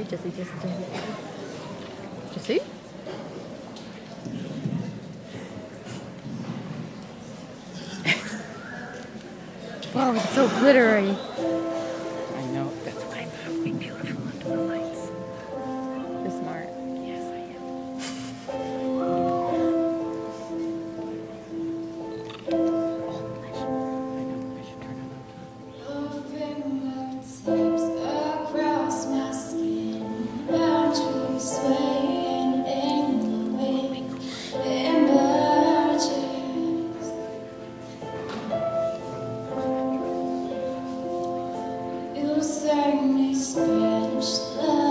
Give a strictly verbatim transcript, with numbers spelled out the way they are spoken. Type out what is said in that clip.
Jessie, Jessie, Jessie. Jessie? Wow, it's so glittery. I know. That's why I'm trying to be beautiful under the lights. You're smart. Yes, I am. Oh, I should, I know. I should turn it on. Your fingertips across my skin, boundaries swaying in the wind, emerges. You sang me Spanish love.